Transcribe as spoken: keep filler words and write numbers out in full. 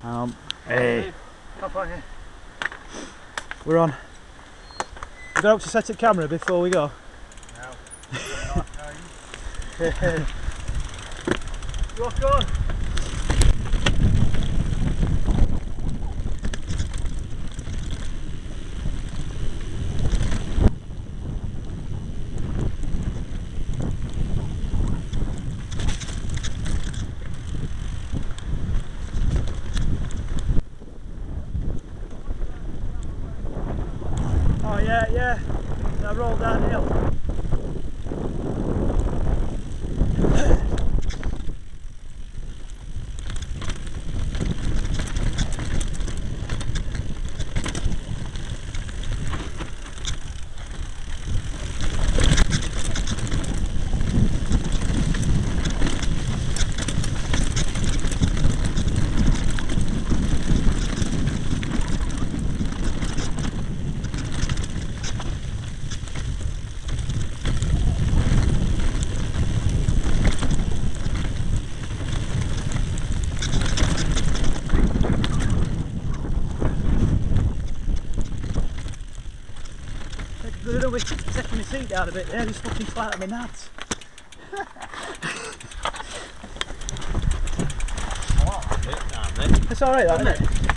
Um, hey. Hop on here. We're on. We got up to set the camera before we go. No. Rock on. Oh yeah, yeah. I rolled downhill. We're taking my seat down a bit there, just looking flat at my nuts. I like that bit down there. It's alright, that, isn't it?